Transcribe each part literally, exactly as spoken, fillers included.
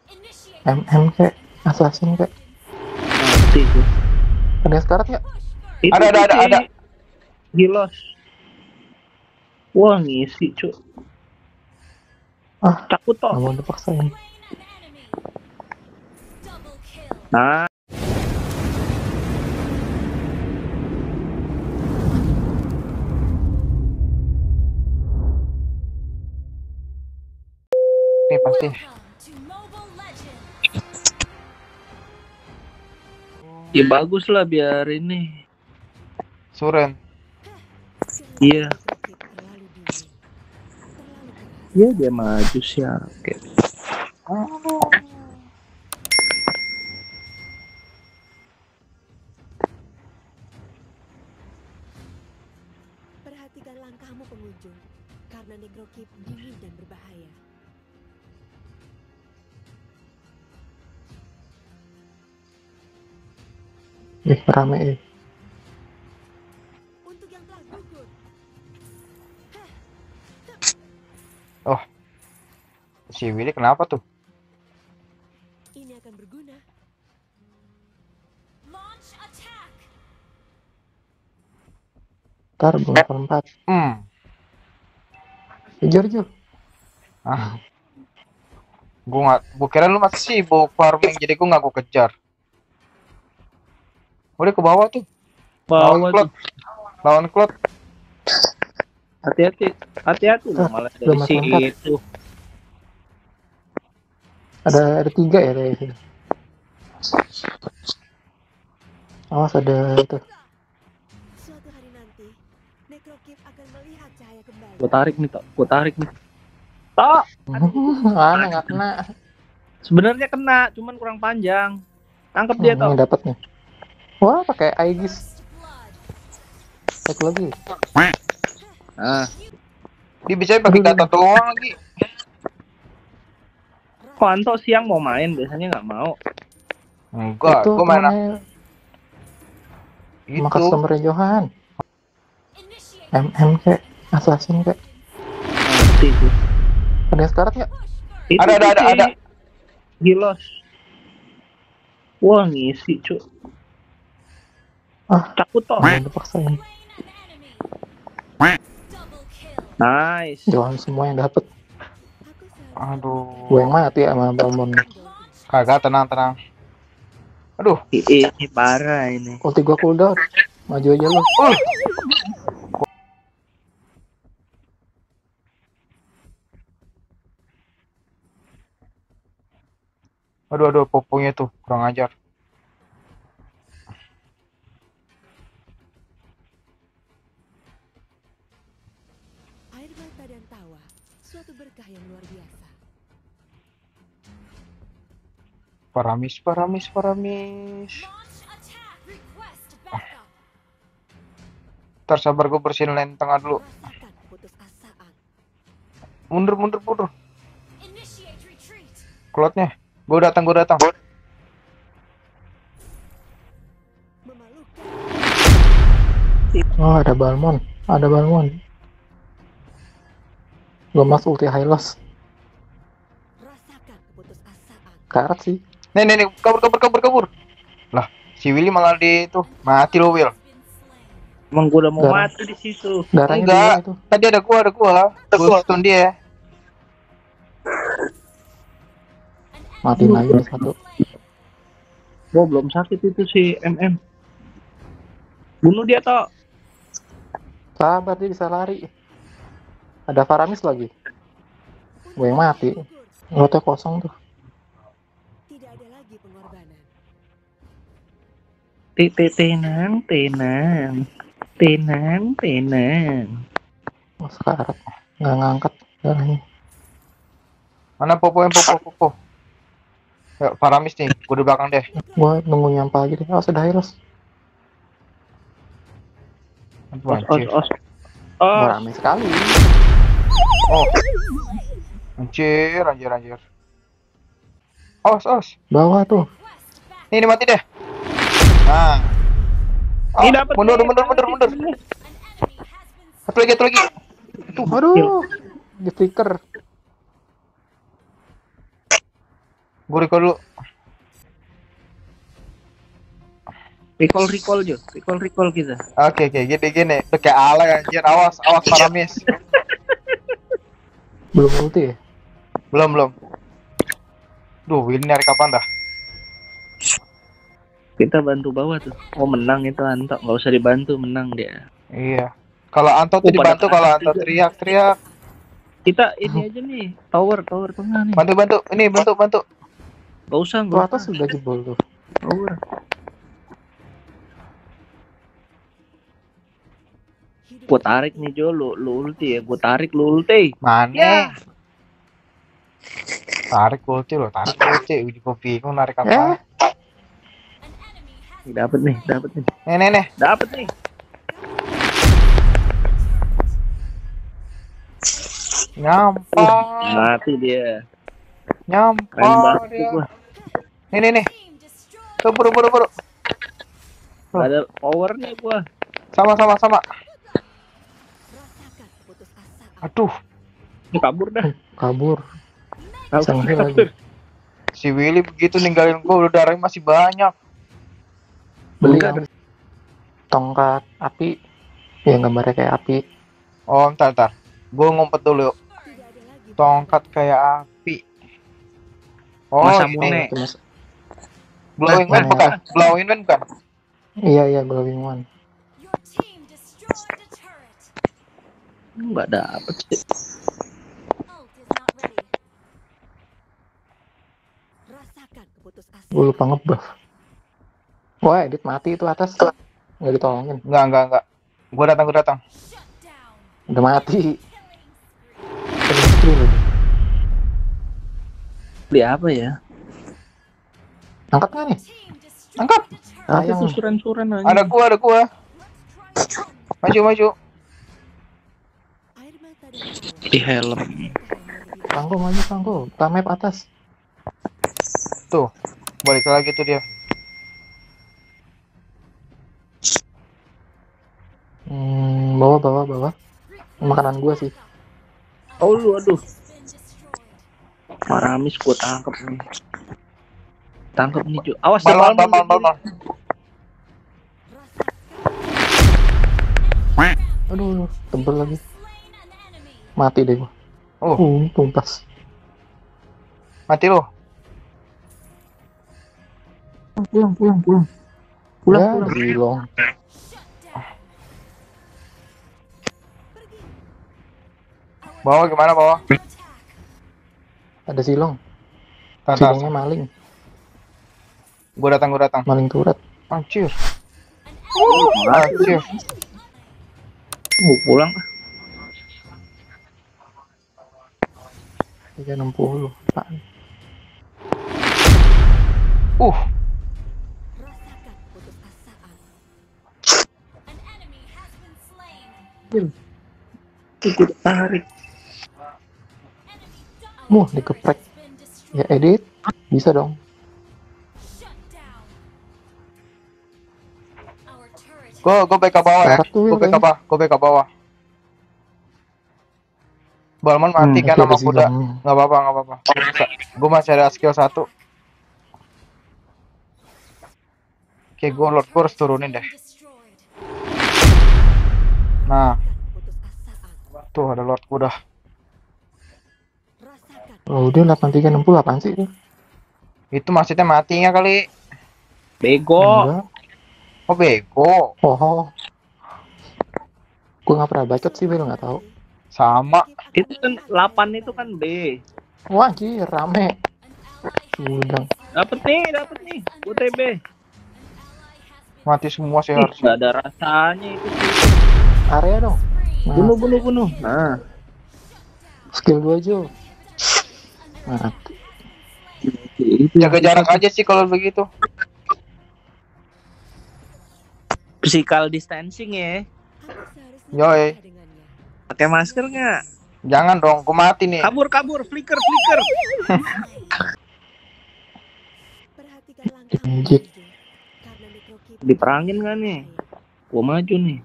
M M kek, assassin kek. Mati tuh. Ada yang sekarat ya? Itu Ada, ada, tuh ada, si ada. Gilos. Wah ngisi cuk. Ah, Takut toh. nggak mau dipaksain. Nah. Nih pasti. Ya bagus lah biar ini. Suren. Iya. Iya dia maju sih ya. Oke. Perhatikan langkahmu pengunjung, karena Necrokeep dingin dan berbahaya. Ih, rame eh. Untuk yang telah gugur. Oh. Si Willy kenapa tuh? Ini akan berguna. Ntar belum perempat. Hmm. Kejar Jo. Ah. Gua nggak, gua kira lu masih sibuk farming, jadi gua nggak gua kejar. Udah ke bawah tuh. Lawan Bawah Cloud. tuh. Lawan Cloud. Hati-hati. Hati-hati loh Ah, malah dari belum masuk empat. situ. Ada ada tiga ya kayak gitu. Awas ada itu. Suatu hari nanti, Necrokeep akan melihat cahaya kembali. Gua tarik nih tok. Gua tarik nih. Tok. Mana nggak kena. Sebenarnya kena, cuman kurang panjang. Tangkap dia Hmm, tok. ini dapat nih. Wah, pakai Aegis. Satu lagi. Nah. Dia bisa pakai kata doang lagi. Kok Anto siang mau main, biasanya nggak mau. Enggak, Itu gua main temannya sama gitu. customer Johan. M M kek, assassin kek. Mati tuh. Ada yang sekarat ya? Itu Ada, ada, tuh ada, si ada. Gilos. Wah ngisi cuk. Ah, Takut toh. nggak mau dipaksain. Nice. Johan semua yang dapet. Aduh. Gue yang mati sama Balmon. Kagak, tenang, tenang. Aduh. Ini, ini parah ini. Ulti gue cooldown. Maju aja lu. Uh. Aduh, aduh, poponya tuh kurang ajar. Air mata dan tawa, suatu berkah yang luar biasa. Paramis, paramis, paramis. Ntar sabar, gue bersihin lane tengah dulu. Rasakan keputusasaan. Mundur, mundur, mundur. Cloudnya. Gue datang, gue datang. Memalukan. Oh, ada Balmon. Ada Balmon. Gue masuk ulti high loss. Rasakan keputusasaan. Karat sih. Nih, nih, nih, kabur, kabur, kabur, kabur. Lah, si Willy malah di itu. Mati lo, Will. Emang gue udah mau Darah. mati di situ. Darahnya Enggak. dua itu. Tadi ada gua, ada gua. Gua stun dia. Matiin lagi nih satu. Gue belum sakit itu si M M. Bunuh dia toh. Sabar, dia bisa lari. Ada Faramis lagi. Gue yang mati. Lotnya kosong tuh. Tidak ada lagi pengorbanan. Tenang, tenang. Tenang, tenang. Oh, sekarat. Nggak ngangkat darahnya. Mana popo yang popo, popo. Ya, Paramis nih. Gua di belakang deh. Gue nunggu nyampa aja deh. Oh, sudah high loss. Aduh, Os, os, anjir. os. Os. Rame sekali. Oh. Anjir, anjir, anjir. Os, os. Bawah tuh. Nih, ini mati deh. Nah. Oh, Ini dapat mundur, nih. mundur, mundur, mundur. Satu lagi, satu lagi. Tuh, aduh. Di flicker. Gue recall dulu. Recall recall Jo, recall recall kita. Oke oke, gini gini. Udah kayak alay anjir. Awas awas Paramis. Belum ulti ya? Belum belum. Duh, ini nyari kapan dah? Kita bantu bawah tuh. Oh menang itu Anto, nggak usah dibantu, menang dia. Iya. Kalau Anto tuh Oh, pada dibantu, ke kalau atas Anto juga. teriak-teriak. Kita ini aja nih, tower tower tengah nih. Bantu bantu. Ini bantu bantu. Gak usah, Tuh gak atas usah. sudah jebol tuh. Tower. Gua tarik nih Jo, lu, lu ulti ya. Gua tarik lu ulti. Mana? Ya. Tarik ulti loh, tarik ulti. Uji gue bingung narik Eh, apa. Dapat nih, dapat nih. Nih nih nih. Dapat nih. Nyampah. Mati dia. Keren Nyampah banget dia. gua. Nih nih nih. Tuh buru buru buru. Gak ada power nih gua. Sama sama sama. Rasakan keputusasaan. Aduh, Ini kabur dah. kabur. Kabur, Sangat kabur. lagi. si Willy begitu ninggalin gue udah darahnya masih banyak. Beli Enggak, yang tongkat api. Ya gambarnya kayak api. Oh, ntar ntar. Gue ngumpet dulu yuk. Tidak ada lagi. Tongkat kayak api. Oh, Masa ini. mune. Itu mas- Glowing Nah, man bukan? Glowing man bukan? Iya iya glowing one. Your team destroyed a turret. Enggak dapet sih. Ult is not ready. Rasakan keputusasaan. Gue lupa ngebuff. Wah, edit mati itu atas. Nggak ditolongin. Enggak enggak enggak. Gue datang gue datang. Shut down. Udah mati. Killing Terus dulu. Beli apa ya? Angkat nggak nih? team destroyed Angkat. a turret. Tapi Sayang. tuh suran-suran aja. Ada gua ada gua. Let's try again. Maju maju. Air mata dan tawa. Di helm. Tangguh maju tangguh. Tamep atas. Tuh. Balik lagi tuh dia. Hmm, bawa bawa bawa. Makanan gua sih. Oh lu aduh. Paramis gua tangkep nih. Tangkep nih Jo. Awas Balon balon, balon balon. Aduh, tebel lagi. Mati deh gua. Oh, Uh, tumpas. mati lu. Pulang pulang pulang. Pulang Ya, pulang. Zilong. Bawa gimana bawa? Ada Zilong. Tantas. Zilongnya maling. Gua datang gua datang. Maling turret. Anjir. Mati. Anjir. Mau pulang. tiga enam puluh. Apaan? Uh, Rasakan keputusasaan. Ikut tarik. Muh, dikeprek. Ya edit. Bisa dong. gua gua back ke bawah ya. Barat tuh, Gua back ke kayaknya. bawah, gua back ke bawah. Balmon mati Hmm, kan Oke, sama ada kuda. Zilong. Nggak apa-apa, nggak apa-apa. Bisa. Gua masih ada skill satu. Oke, gua lord gua harus turunin deh. Nah, Keputusasaan. tuh ada lord gua dah. Rasakan. Oh, dia delapan tiga enam puluh apaan sih? Itu maksudnya matinya kali. Bego. Enggak. Oh bego. Oh, oh. Gue nggak pernah bacot sih, Bel, nggak tahu. Sama. Itu kan delapan itu kan B. Wah, anjir, rame. Udang. Dapet nih, dapet nih. U T B. Mati semua sih Ih, harus. nggak ada rasanya itu. Area dong. Nah, Bunuh, bunuh, bunuh. Nah, skill gue aja. Mati. itu Jaga jarak aja sih kalau begitu. physical distancing ya. Yoi. Pakai masker nggak? Jangan dong, gua mati nih. Kabur, kabur, flicker, flicker. Perhatikan langkah Injek. maju. Karena mikrokip Diperangin nggak nih? Gua maju nih.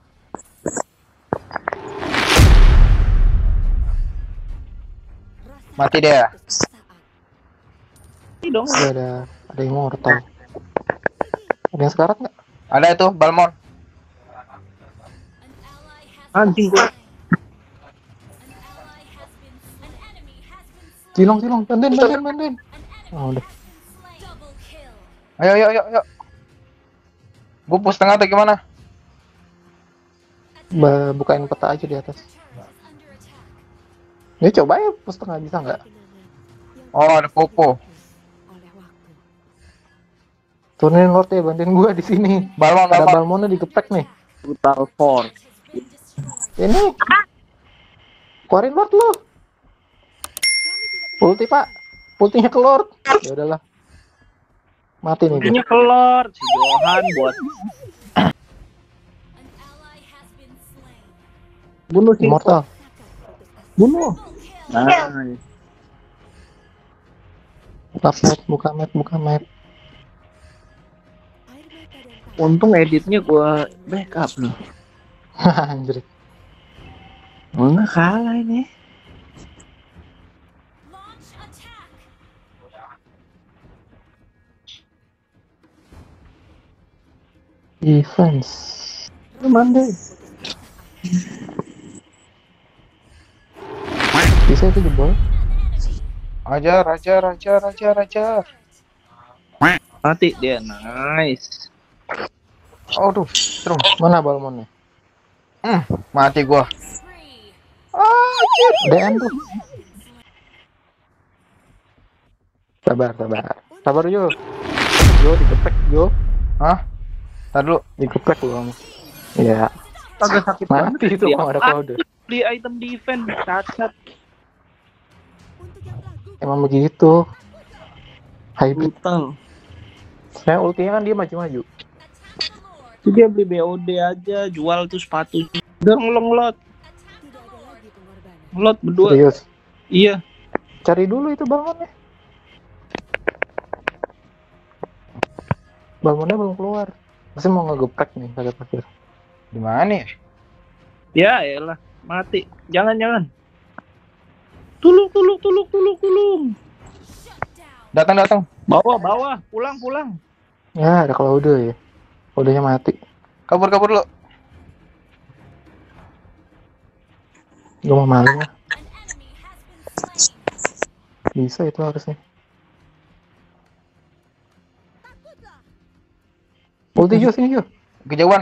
rasakan Mati dia. putus asa. Ini dong. Dia ada ada immortal. Ada yang sekarat nggak? Ada itu Balmon. Anjing gua. Cilong cilong, bantuin bantuin bantuin. Oh udah. Ayo ayo ayo ayo. Gue push tengah atau gimana? Ba- bukain peta aja di atas. Ini coba ya push tengah bisa nggak? Oh, ada Popo. Oleh waktu. Turunin Lord ya, bantuin gua di sini. Balmon Ada Balmon. Balmonnya digeprek nih. Brutal Force. Ini. Keluarin Lord lu. Ulti pak. Ultinya ke Lord. Ya udahlah. Mati nih gua. Ultinya keluar si Johan buat bunuh si Immortal. bunuh. Nah, Buka map, buka map, buka map. Air mata dan tanda. untung editnya gua backup loh. Anjir. Oh, nggak kalah ini. Defense. Cuman deh. Bisa itu jebol. Ajar ajar ajar ajar ajar. Mati dia, nice. Aduh, terus. Mana Balmonnya? Hmm, mati gua. D M tuh. Sabar, sabar. Sabar yo. Yo digeprek yo. Hah? Tar dulu. Digeprek lu kamu. Iya. Agak sakit banget. Mati itu dia. kalau ada kode. Beli item defense, cacat. Untuk yang telah gugur. Emang begitu. Hybrid. Brutal. Saya ultinya kan dia maju-maju. Itu dia beli B O D aja, jual tuh sepatu. Udah ngelong-lot. Tidak ada lagi pengorbanan. Ngelot berdua. Serius. Iya. Cari dulu itu balmonnya. Balmonnya belum keluar. Masih mau ngegeprek nih kata pasir. Di mana ya? Ya elah, mati. Jangan jangan. Tulung tulung tulung tulung tulung. Datang datang. Bawah bawah, pulang pulang. Ya ada Claude ya. Claude-nya mati. Kabur kabur lu. Gue mau maling lah. Bisa itu harusnya. Ulti Jo sini Jo. Kejauhan.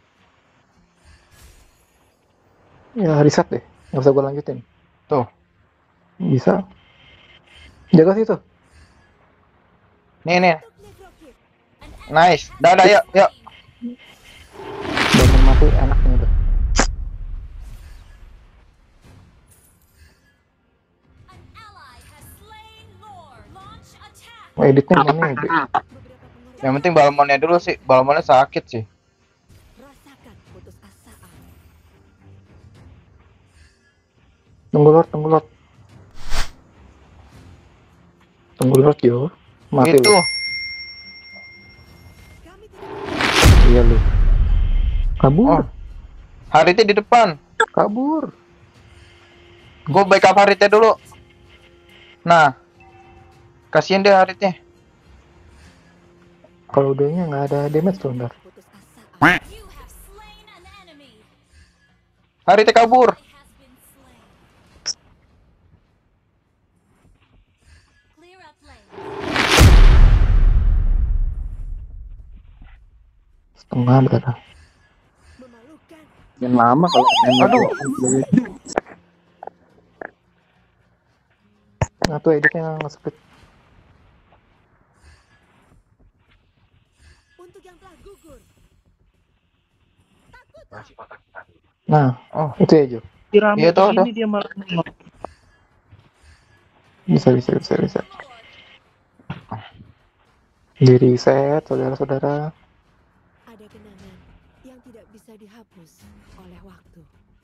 Ya reset deh. Nggak usah gue lanjutin. Tuh. Bisa. Jaga situ. Nih nih. Untuk Necrokid. Nice. Dah dah yuk yuk. Balmon mati enaknya tuh. Mau editnya gimana ya? Bre? Beberapa pengorbanan. Yang penting Balmonnya dulu sih. Balmonnya sakit sih. Rasakan putus asaan. Tunggu Lord, tunggu Lord. Tunggu Lord yo. Mati Itu. lu. Kami tidak Iya lu. Kabur, Oh. Haritnya di depan. kabur. Gue backup Haritnya dulu. Nah. Kasihin deh Haritnya. Kalau udahnya nggak ada damage tuh ntar. putus asaan. Haritnya kabur. Setengah berapa? Memalukan. Yang lama kalau Aduh. Nah tuh editnya nge-split. Untuk yang telah gugur. Nah, Oh. itu ya Jo. Rame Iya, toh, ini dia malah ngelot. Bisa, bisa, bisa, bisa. Di reset, saudara-saudara. Ada kenangan yang tidak bisa dihapus oleh waktu.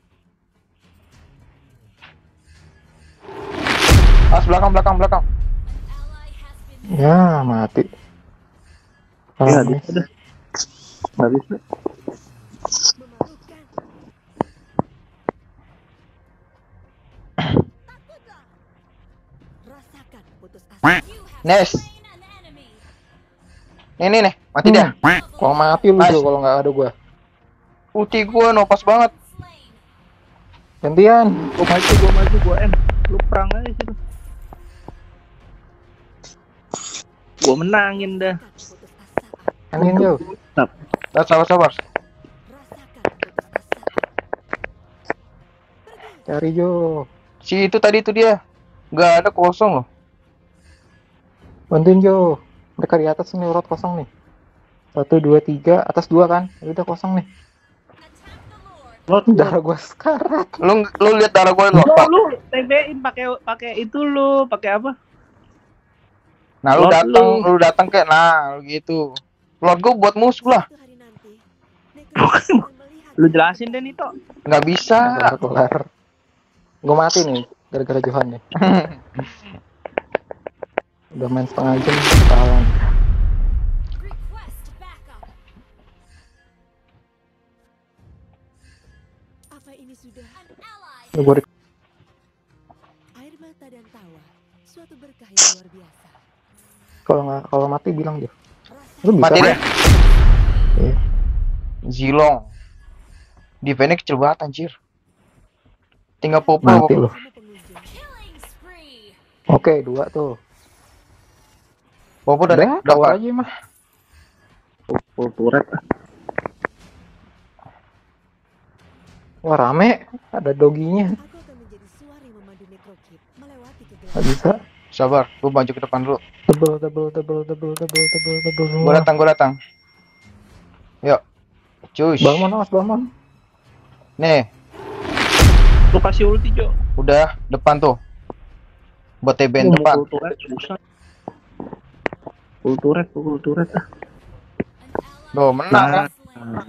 As belakang belakang belakang. Ya, mati. Ya, Habis. udah. Nggak bisa. Memalukan. Rasakan putus asa. Nice. Nih nih nih, mati dia. Kalau mati lu Nice. Jo, kalau nggak ada gua. Ulti gua nopas banget. Gantian. Gua maju, gua maju, gua M. Lu perang aja situ. Gua menangin dah. Putus asa. Anin Jo. Sabar sabar sabar. Rasakan putus asa. Cari Jo. Si itu tadi itu dia. Nggak ada kosong loh. Bantuin Jo. Mereka di atas nih, urut kosong nih. Satu, dua, tiga, atas dua kan? Ya udah kosong nih. Lot Darah gua sekarat. Lu lu lihat darah gua Lu, lompat. lu T V-in pakai pakai itu lu, pakai apa? Nah, lu Lord datang, lu. lu datang kayak nah gitu. Lord gua buat musuh lah. Suatu hari nanti, Necrokip akan melihat Lu jelasin deh Nito. Nggak bisa. Kelar, kelar. Gua mati nih, gara-gara Johan nih. Udah main setengah jam, kalah. apa ini sudah Ini gua di- air mata dan tawa, suatu berkah yang luar biasa. kalau nggak kalau mati bilang Jo. Lu Rasakan bisa Mati kan? deh. Iya. Zilong. Defense kecil banget anjir. Tinggal popo. Mati lu. kamu pengunjung. Oke, dua tuh. Popo udah Udah, udah tawar aja mah. Full turret. Wah, rame. Ada doginya. Aku akan menjadi suara yang memandu Necrokip melewati Nggak kegelapan. bisa. Sabar, gua maju ke depan dulu. Tebel, tebel, tebel, tebel, tebel, tebel, tebel semua. Gua datang, gua datang. Yuk. Cush. Bangun, awas, bangun. Nih, Lu kasih ulti, Jo. udah depan tuh. Buat T B N Gua mau depan. full turret, susah. Full turret, full turret. ah. Loh, menang kan? Nah,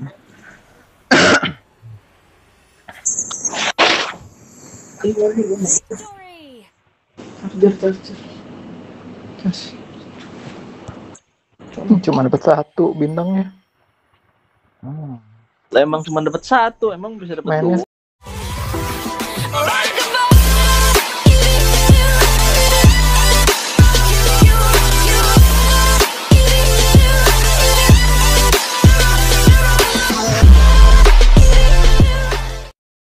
Hmm, Cuma dapat satu bintangnya. Hmm. lah emang cuma dapat satu, emang bisa dapat Mainnya dua.